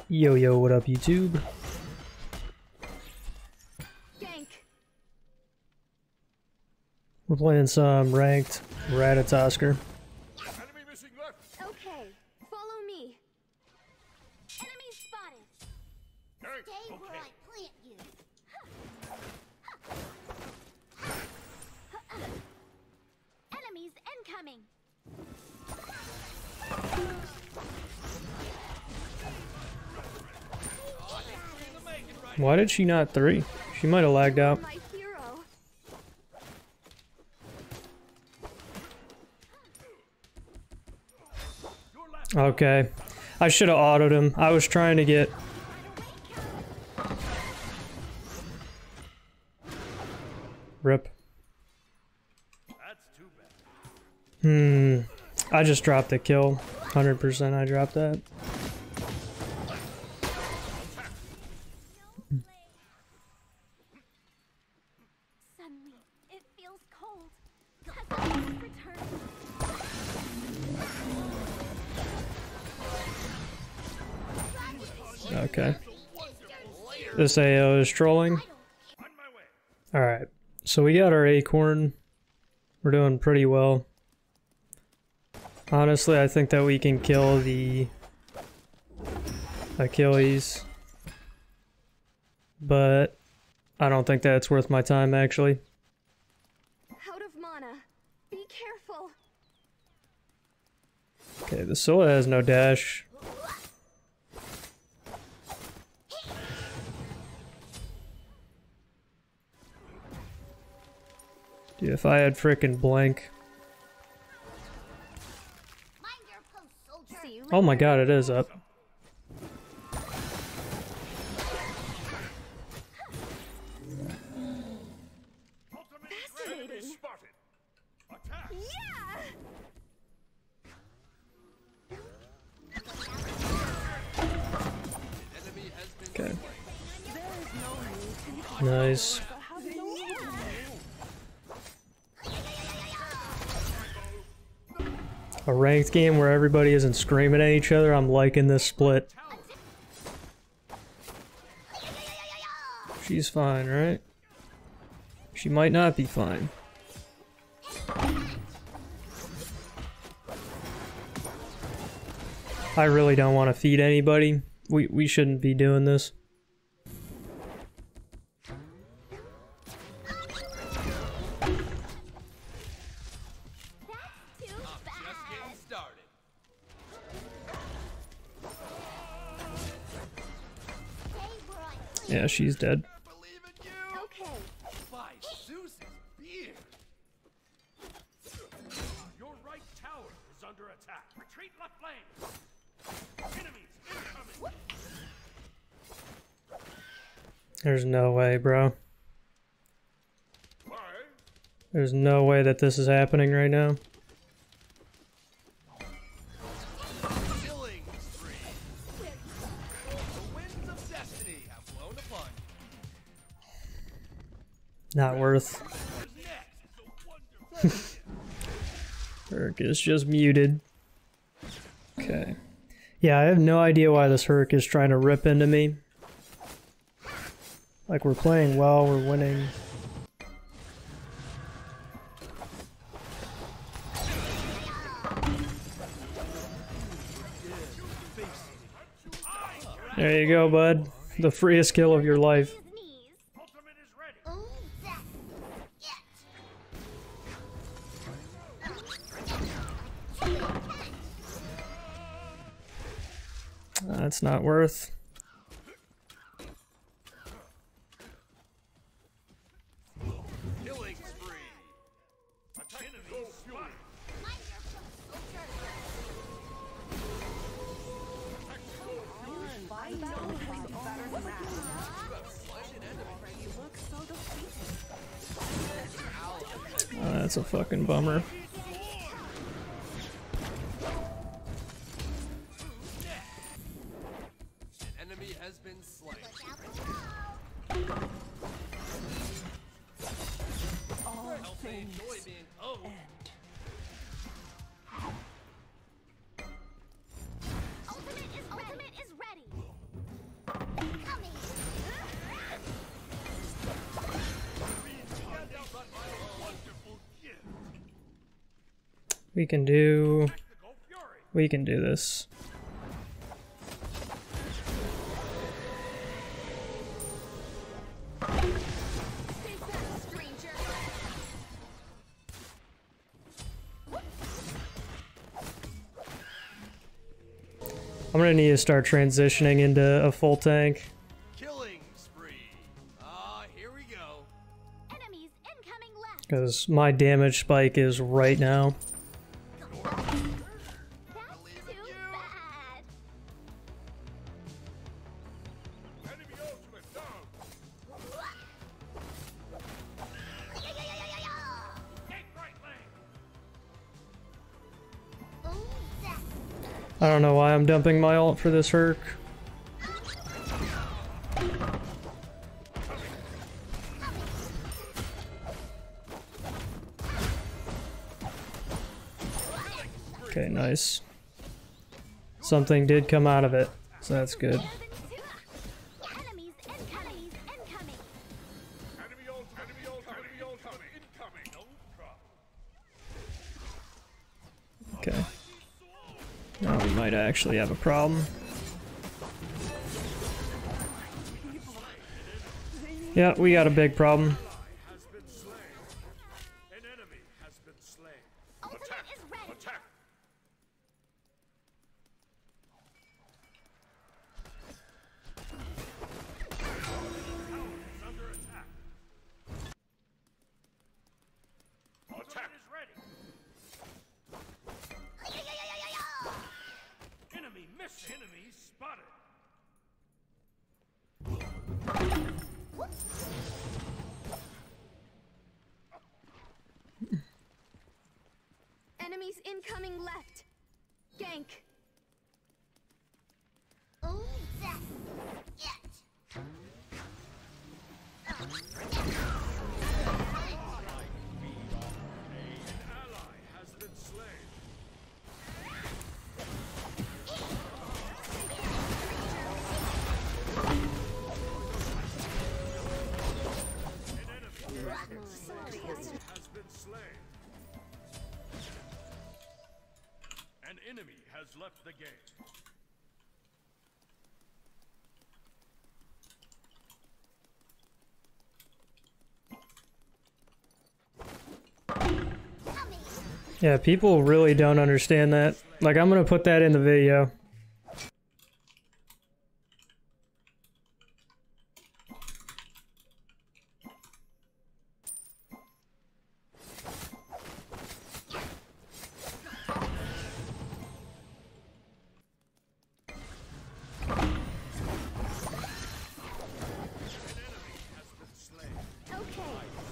Yo, yo, what up, YouTube? Gank. We're playing some ranked Ratatoskr. Enemy missing left. Okay, follow me. Enemy spotted. Hey, Where I plant you. Enemies incoming. Why did she not 3? She might have lagged out. My hero. Okay. I should have autoed him. I was trying to get... Rip. that's too bad. I just dropped the kill. 100% I dropped that. Suddenly, it feels cold. Has the returned? Okay. This AO is trolling. On my way. Alright. So we got our ACORN. We're doing pretty well. Honestly, I think that we can kill the Achilles. But I don't think that's worth my time, actually. Out of mana. Be careful. Okay, the Scylla has no dash. Dude, if I had frickin' blank. See you Oh my god, it is up. Ultimate Fascinating. enemy spotted. Attack. Yeah! Okay. Nice. A ranked game where everybody isn't screaming at each other. I'm liking this split. She's fine, right? She might not be fine. I really don't want to feed anybody. We shouldn't be doing this. Too bad. Yeah, she's dead. Believe in you. Okay. By Zeus's beard. Your right tower is under attack. Retreat left lane. Enemies incoming. There's no way, bro. Why? There's no way that this is happening right now. Killing spree. The winds of destiny have blown upon you. Not worth. Who's next? Herc is just muted. Okay. Yeah, I have no idea why this Herc is trying to rip into me. Like, we're playing well, we're winning. There you go, bud. The freest kill of your life. His knees. Ultimate is ready. That's not worth. Killing spree. Attack enemies spotted. That's a fucking bummer. An enemy has been slain. Help me enjoy being owned. Ultimate is ready. We can do... Tactical fury. We can do this. Stay back, stranger. I'm gonna need to start transitioning into a full tank. Killing spree. Here we go. Enemies incoming left. Because my damage spike is right now. That's too bad. Enemy ultimate down. Take right lane. I don't know why I'm dumping my ult for this Herc. Okay, nice. Something did come out of it, so that's good. Enemies incoming. Enemy ult incoming. No problem. Okay. Now we might actually have a problem. Yeah, we got a big problem. Has been slain. An enemy has been slain. Ultimate is ready. Attack. Tower is under attack. Attack is ready. Enemy missing. Enemy spotted. Enemies incoming left. Gank. An ally has been slain. An enemy has been slain. An enemy has left the game. Yeah, people really don't understand that. Like, I'm gonna put that in the video. Okay.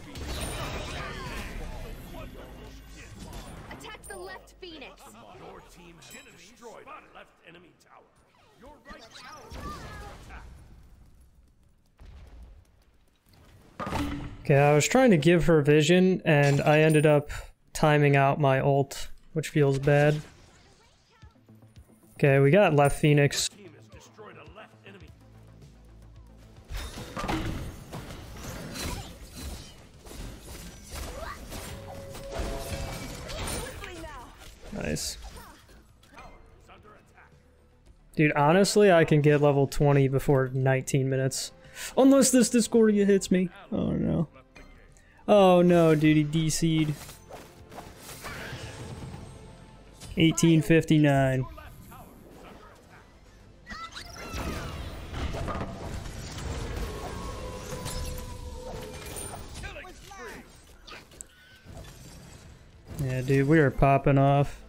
Attack the left Phoenix. Your team has destroyed left enemy tower. Your right tower is under attack. Okay, I was trying to give her vision, and I ended up timing out my ult, which feels bad. Okay, we got left Phoenix. Team has destroyed a left enemy. Nice. Tower is under attack. Dude, honestly, I can get level 20 before 19 minutes. Unless this Discordia hits me. Oh no. Left the game. Oh no, dude, he DC'd. 1859. Left tower is under attack. Killing spree. Yeah, dude, we are popping off.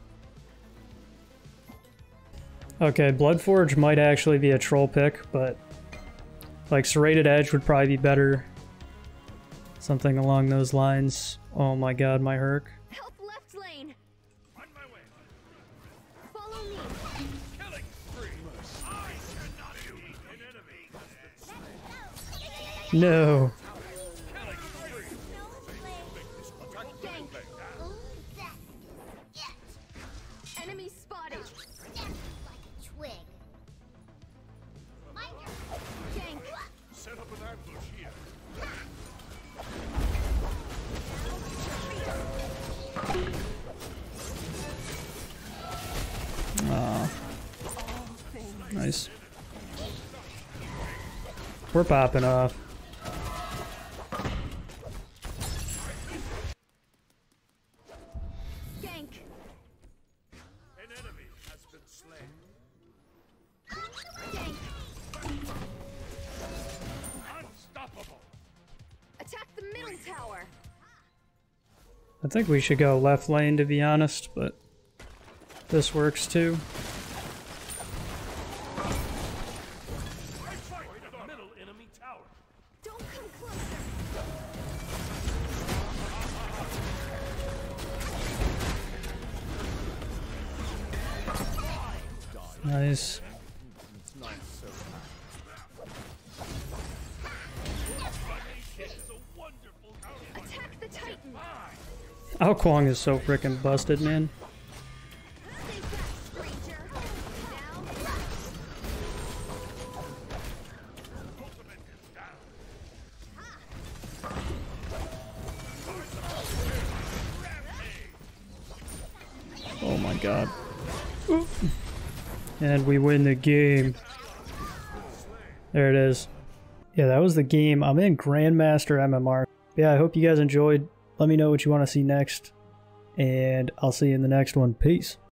Okay, Bloodforge might actually be a troll pick, but like Serrated Edge would probably be better. Something along those lines. Oh my god, my Herc. Help left lane. On my way. Follow me. Killing spree. I cannot do an enemy has been slain. No. Killing spree. Gank. Enemy spotted. Gank. Set up an ambush here. Nice. We're popping off. Gank. An enemy has been slain. Gank. Unstoppable. Attack the middle tower. I think we should go left lane, to be honest, but this works too. Fight the middle enemy tower. Don't come closer. Nice. Attack the Titan. ACORN is so freaking busted, man. Stay back, stranger. Now, Oh my god. Oop. And we win the game. There it is. Yeah, that was the game. I'm in Grandmaster MMR. Yeah, I hope you guys enjoyed. Let me know what you want to see next. And I'll see you in the next one. Peace.